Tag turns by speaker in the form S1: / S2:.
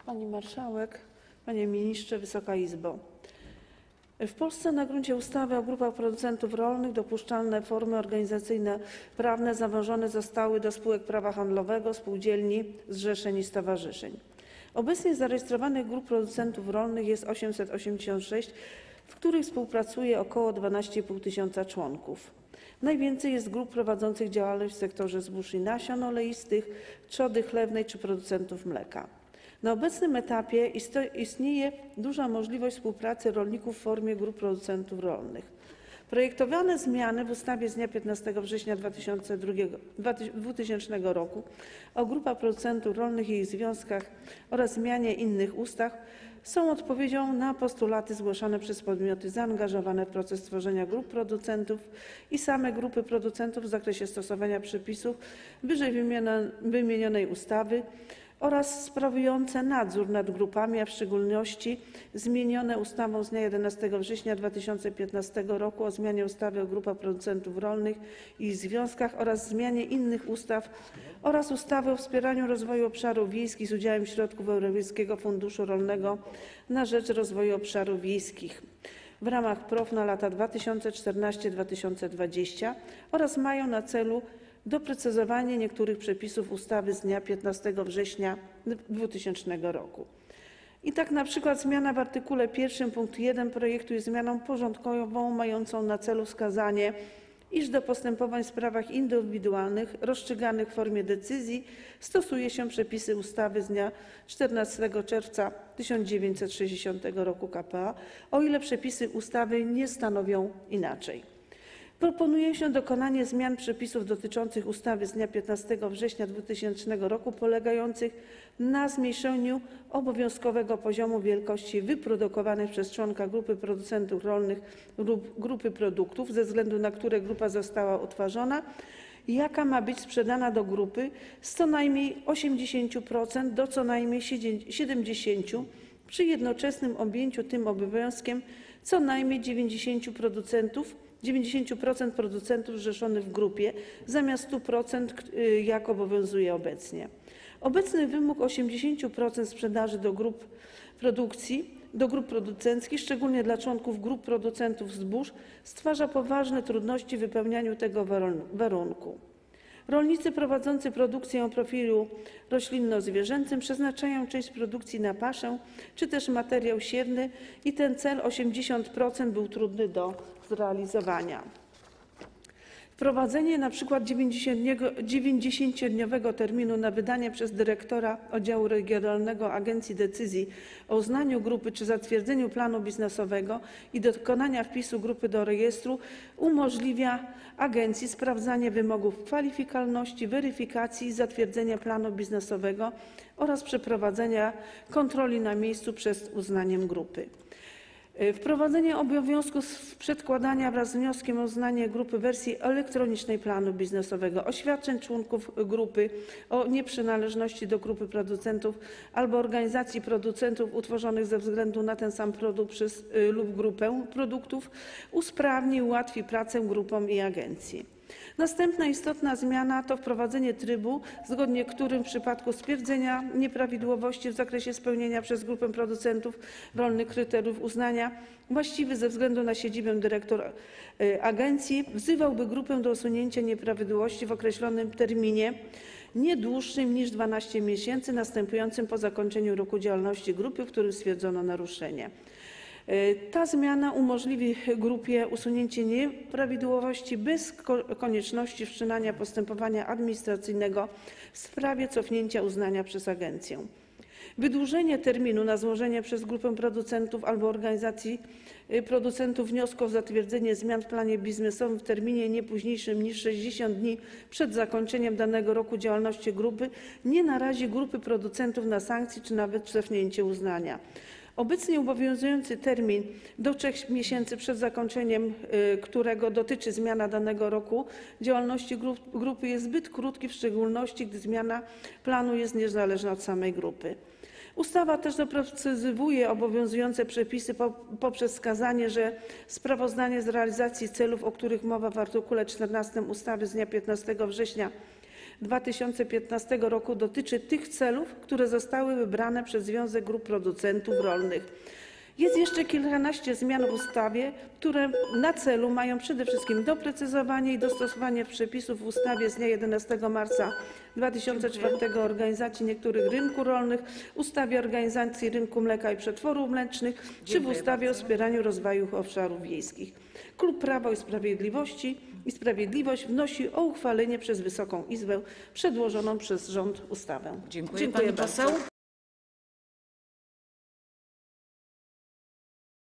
S1: Pani Marszałek, Panie Ministrze, Wysoka Izbo! W Polsce na gruncie ustawy o grupach producentów rolnych dopuszczalne formy organizacyjne prawne założone zostały do spółek prawa handlowego, spółdzielni, zrzeszeń i stowarzyszeń. Obecnie zarejestrowanych grup producentów rolnych jest 886, w których współpracuje około 12,5 tysiąca członków. Najwięcej jest grup prowadzących działalność w sektorze zbóż i nasion oleistych, trzody chlewnej czy producentów mleka. Na obecnym etapie istnieje duża możliwość współpracy rolników w formie grup producentów rolnych. Projektowane zmiany w ustawie z dnia 15 września 2000 roku o grupach producentów rolnych i ich związkach oraz zmianie innych ustaw są odpowiedzią na postulaty zgłaszane przez podmioty zaangażowane w proces tworzenia grup producentów i same grupy producentów w zakresie stosowania przepisów wyżej wymienionej ustawy oraz sprawujące nadzór nad grupami, a w szczególności zmienione ustawą z dnia 11 września 2015 roku o zmianie ustawy o grupach producentów rolnych i ich związkach oraz zmianie innych ustaw oraz ustawy o wspieraniu rozwoju obszarów wiejskich z udziałem środków Europejskiego Funduszu Rolnego na rzecz Rozwoju Obszarów Wiejskich w ramach PROW na lata 2014–2020 oraz mają na celu doprecyzowanie niektórych przepisów ustawy z dnia 15 września 2000 roku. I tak na przykład zmiana w artykule 1 pkt 1 projektu jest zmianą porządkową mającą na celu wskazanie, iż do postępowań w sprawach indywidualnych rozstrzyganych w formie decyzji stosuje się przepisy ustawy z dnia 14 czerwca 1960 roku k.p.a., o ile przepisy ustawy nie stanowią inaczej. Proponuje się dokonanie zmian przepisów dotyczących ustawy z dnia 15 września 2000 roku polegających na zmniejszeniu obowiązkowego poziomu wielkości wyprodukowanych przez członka grupy producentów rolnych lub grupy produktów, ze względu na które grupa została utworzona, jaka ma być sprzedana do grupy, z co najmniej 80% do co najmniej 70% przy jednoczesnym objęciu tym obowiązkiem co najmniej 90% producentów zrzeszonych w grupie zamiast 100%, jak obowiązuje obecnie. Obecny wymóg 80% sprzedaży do grup producenckich, szczególnie dla członków grup producentów zbóż, stwarza poważne trudności w wypełnianiu tego warunku. Rolnicy prowadzący produkcję o profilu roślinno-zwierzęcym przeznaczają część produkcji na paszę czy też materiał siewny i ten cel 80% był trudny do zrealizowania. Wprowadzenie np. 90-dniowego terminu na wydanie przez dyrektora oddziału regionalnego agencji decyzji o uznaniu grupy czy zatwierdzeniu planu biznesowego i dokonania wpisu grupy do rejestru umożliwia agencji sprawdzanie wymogów kwalifikowalności, weryfikacji i zatwierdzenia planu biznesowego oraz przeprowadzenia kontroli na miejscu przed uznaniem grupy. Wprowadzenie obowiązku przedkładania wraz z wnioskiem o uznanie grupy wersji elektronicznej planu biznesowego, oświadczeń członków grupy o nieprzynależności do grupy producentów albo organizacji producentów utworzonych ze względu na ten sam produkt lub grupę produktów usprawni i ułatwi pracę grupom i agencji. Następna istotna zmiana to wprowadzenie trybu, zgodnie którym w przypadku stwierdzenia nieprawidłowości w zakresie spełnienia przez grupę producentów rolnych kryteriów uznania właściwy ze względu na siedzibę dyrektor agencji wzywałby grupę do usunięcia nieprawidłowości w określonym terminie nie dłuższym niż 12 miesięcy następującym po zakończeniu roku działalności grupy, w którym stwierdzono naruszenie. Ta zmiana umożliwi grupie usunięcie nieprawidłowości bez konieczności wszczynania postępowania administracyjnego w sprawie cofnięcia uznania przez agencję. Wydłużenie terminu na złożenie przez grupę producentów albo organizacji producentów wniosku o zatwierdzenie zmian w planie biznesowym w terminie nie późniejszym niż 60 dni przed zakończeniem danego roku działalności grupy nie narazi grupy producentów na sankcje czy nawet cofnięcie uznania. Obecnie obowiązujący termin do 3 miesięcy przed zakończeniem którego dotyczy zmiana danego roku działalności grupy jest zbyt krótki, w szczególności gdy zmiana planu jest niezależna od samej grupy. Ustawa też doprecyzowuje obowiązujące przepisy poprzez wskazanie, że sprawozdanie z realizacji celów, o których mowa w artykule 14 ustawy z dnia 15 września 2015 roku dotyczy tych celów, które zostały wybrane przez Związek Grup Producentów Rolnych. Jest jeszcze kilkanaście zmian w ustawie, które na celu mają przede wszystkim doprecyzowanie i dostosowanie przepisów w ustawie z dnia 11 marca 2004 o organizacji niektórych rynków rolnych, ustawie o organizacji rynku mleka i przetworów mlecznych czy w ustawie o wspieraniu rozwoju obszarów wiejskich. Klub Prawo i Sprawiedliwość wnosi o uchwalenie przez Wysoką Izbę przedłożoną przez rząd ustawę.
S2: Dziękuję, pani poseł.